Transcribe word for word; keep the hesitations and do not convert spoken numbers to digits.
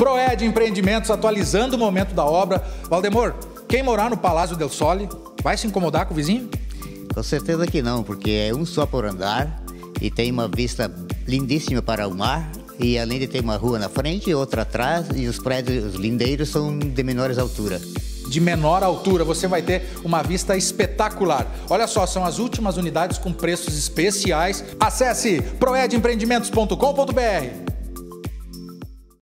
Proed Empreendimentos atualizando o momento da obra. Valdemor, quem morar no Palácio del Sole vai se incomodar com o vizinho? Com certeza que não, porque é um só por andar e tem uma vista lindíssima para o mar. E além de ter uma rua na frente e outra atrás, e os prédios, os lindeiros, são de menores alturas. De menor altura, você vai ter uma vista espetacular. Olha só, são as últimas unidades com preços especiais. Acesse proed empreendimentos ponto com ponto br.